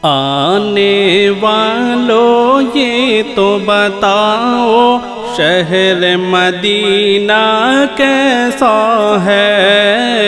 آنے والوں یہ تو بتاؤ شہر مدینہ کیسا ہے؟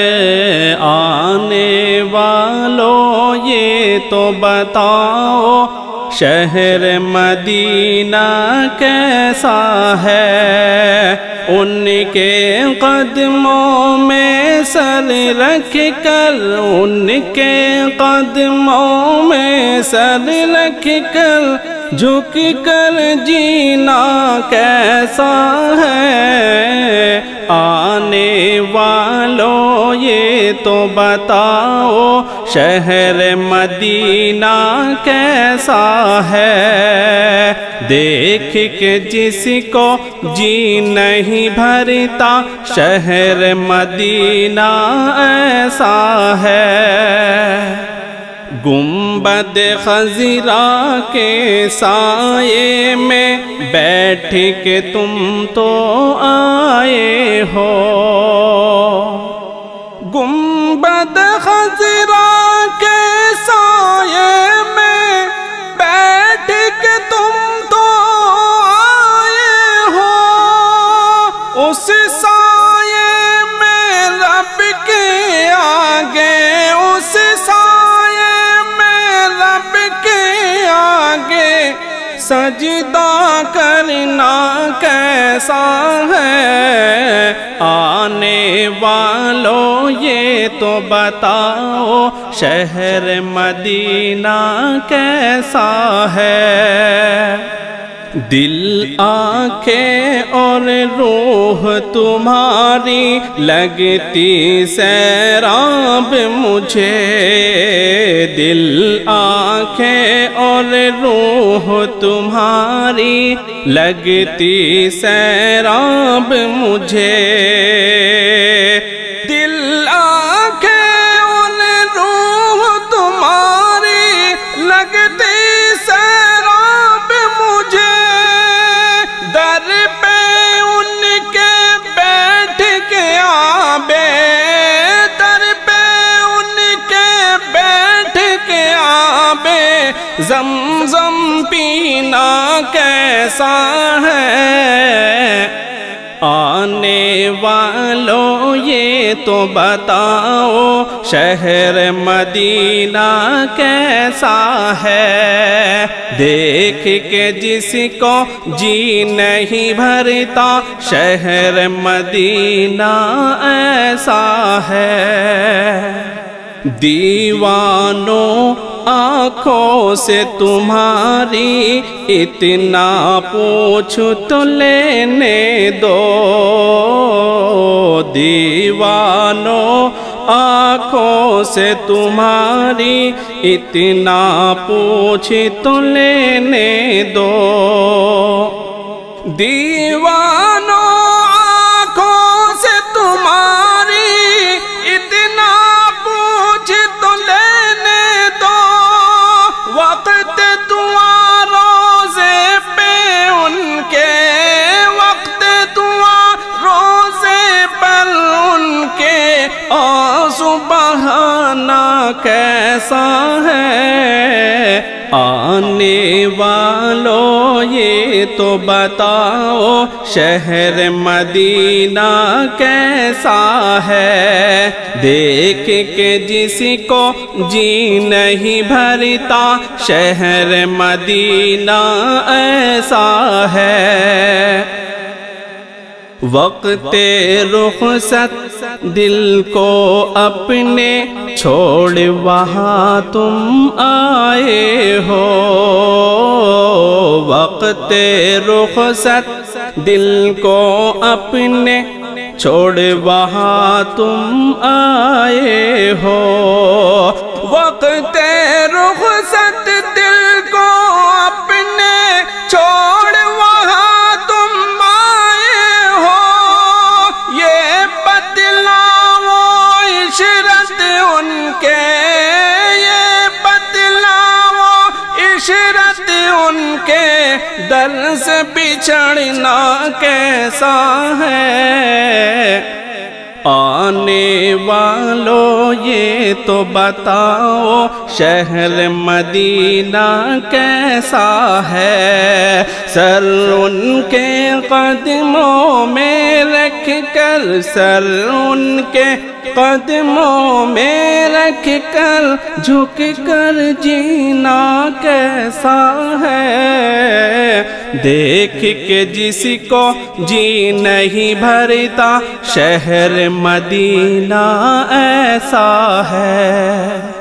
آنے والوں یہ تو بتاؤ شہر مدینہ کیسا ہے؟ ان کے قدموں میں سر رکھ کر، ان کے قدموں میں سر رکھ کر جھک کر جینا کیسا ہے؟ آنے والوں یہ تو بتاؤ شہر مدینہ کیسا ہے؟ دیکھ کے جس کو جی نہیں بھرتا شہر مدینہ ایسا ہے۔ گنبد خضرا کے سائے میں بیٹھ کے تم تو آئے ہو، گنبد خضرا کے سائے میں بیٹھ کے تم تو آئے ہو، اس سائے میں رب کے آگے، اس سائے میں رب کے آگے سجدہ کرنا کیسا ہے؟ آنے والوں یہ تو بتاؤ شہر مدینہ کیسا ہے؟ دل، آنکھیں اور روح تمہاری لگتی سیراب مجھے، دل، آنکھیں اور روح تمہاری لگتی سیراب مجھے، دل، آنکھیں اور روح تمہاری لگتی سیراب مجھے، در پہ ان کے بیٹھ کے آبے، در پہ ان کے بیٹھ کے آبے زمزم پینا کیسا ہے؟ آنے والوں یہ تو بتاؤ شہر مدینہ کیسا ہے؟ دیکھ کے جس کو جی نہیں بھرتا شہر مدینہ ایسا ہے۔ دیوانوں آنکھوں سے تمہاری اتنا پوچھ تو لینے دو، دیوانوں آنکھوں سے تمہاری اتنا پوچھ تو لینے دو، دیوانوں آنکھوں سے تمہاری اتنا پوچھ تو لینے دو، وقت دعا روزے پہ ان کے، وقت دعا روزے پر ان کے آنسو بہانا کیسا ہے؟ آنے والوں یہ تو بتاؤ شہر مدینہ کیسا ہے؟ دیکھ کے جس کو جی نہیں بھرتا شہر مدینہ ایسا ہے۔ وقت رخصت دل کو اپنے چھوڑ وہاں تم آئے ہو، وقت رخصت دل کو اپنے چھوڑ وہاں تم آئے ہو، وقت رخصت دل کو اپنے چھوڑ وہاں تم آئے ہو، یہ بتلاؤ عشرت ان کے، یہ بتلاؤ عشرت ان کے، در سے بچھڑنا کیسا ہے؟ آنے والوں یہ تو بتاؤ شہر مدینہ کیسا ہے، سر ان کے قدموں میں رکھ کر، سر ان کے قدموں میں رکھ کر جھک کر جینا کیسا ہے، دیکھ کے جس کو جی نہیں بھرتا شہر مدینہ ایسا ہے۔